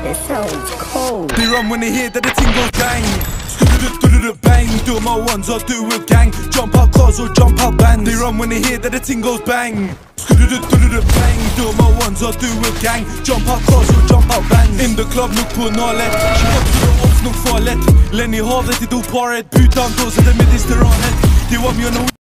It sounds cold. They run when they hear that the ting goes bang. Bang, do my ones or do with gang. Jump out cars or jump out bands. They run when they hear that the ting goes bang. Bang, do my ones or do with gang. Jump out cars or jump out bands. In the club, look på nålet. Kikar på det off, nog farligt. Lenny har det till do paret. Putan då så det med disteranhet. Det var mjön